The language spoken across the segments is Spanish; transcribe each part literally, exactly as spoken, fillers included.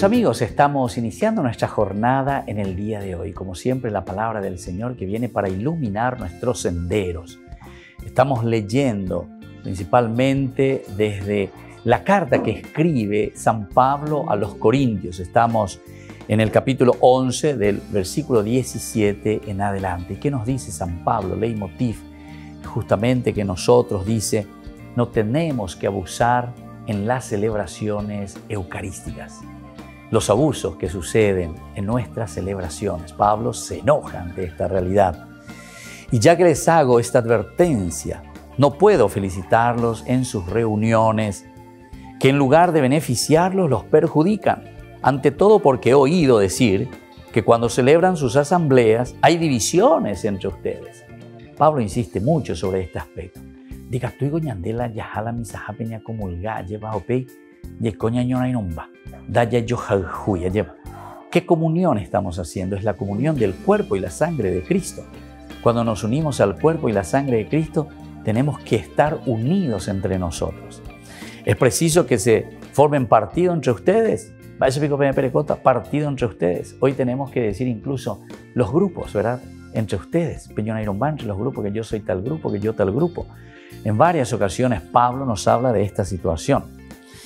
Queridos amigos, estamos iniciando nuestra jornada en el día de hoy. Como siempre, la palabra del Señor que viene para iluminar nuestros senderos. Estamos leyendo principalmente desde la carta que escribe San Pablo a los Corintios. Estamos en el capítulo once del versículo diecisiete en adelante. ¿Qué nos dice San Pablo? Leitmotiv, justamente que nosotros dice, no tenemos que abusar en las celebraciones eucarísticas. Los abusos que suceden en nuestras celebraciones. Pablo se enoja ante esta realidad. Y ya que les hago esta advertencia, no puedo felicitarlos en sus reuniones, que en lugar de beneficiarlos los perjudican. Ante todo porque he oído decir que cuando celebran sus asambleas hay divisiones entre ustedes. Pablo insiste mucho sobre este aspecto. Diga, tú y goñandela yajala misaja peña comulga lleva ope y coña ñona y nomba. Daya yo jaljuya lleva. ¿Qué comunión estamos haciendo? Es la comunión del cuerpo y la sangre de Cristo. Cuando nos unimos al cuerpo y la sangre de Cristo, tenemos que estar unidos entre nosotros. Es preciso que se formen partido entre ustedes. Vaya pico peña perecota, partido entre ustedes. Hoy tenemos que decir incluso los grupos, ¿verdad? Entre ustedes. Peñona y nomba, entre los grupos, que yo soy tal grupo, que yo tal grupo. En varias ocasiones Pablo nos habla de esta situación.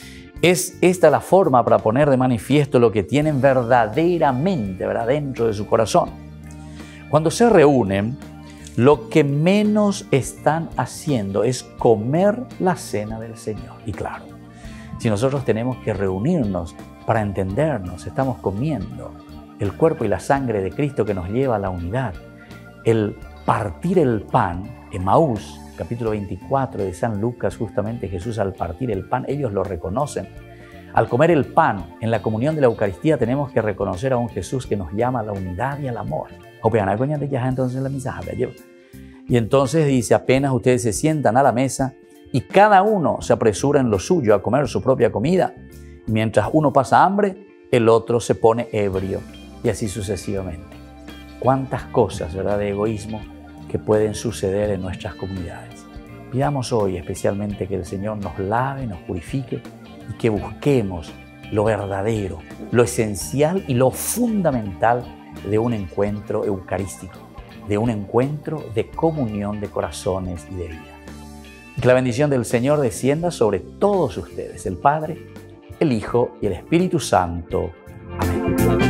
Es esta la forma para poner de manifiesto lo que tienen verdaderamente, ¿verdad?, dentro de su corazón. Cuando se reúnen, lo que menos están haciendo es comer la cena del Señor. Y claro, si nosotros tenemos que reunirnos para entendernos, estamos comiendo el cuerpo y la sangre de Cristo que nos lleva a la unidad. El partir el pan, Emaús, capítulo veinticuatro de San Lucas, justamente Jesús al partir el pan, ellos lo reconocen. Al comer el pan en la comunión de la Eucaristía tenemos que reconocer a un Jesús que nos llama a la unidad y al amor. Entonces la misa. Y entonces dice, apenas ustedes se sientan a la mesa y cada uno se apresura en lo suyo a comer su propia comida. Mientras uno pasa hambre, el otro se pone ebrio y así sucesivamente. Cuántas cosas, ¿verdad?, de egoísmo que pueden suceder en nuestras comunidades. Pidamos hoy especialmente que el Señor nos lave, nos purifique y que busquemos lo verdadero, lo esencial y lo fundamental de un encuentro eucarístico, de un encuentro de comunión de corazones y de vida. Que la bendición del Señor descienda sobre todos ustedes, el Padre, el Hijo y el Espíritu Santo. Amén.